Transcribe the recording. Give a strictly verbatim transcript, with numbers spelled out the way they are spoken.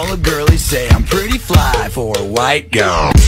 all the girlies say I'm pretty fly for a white girl.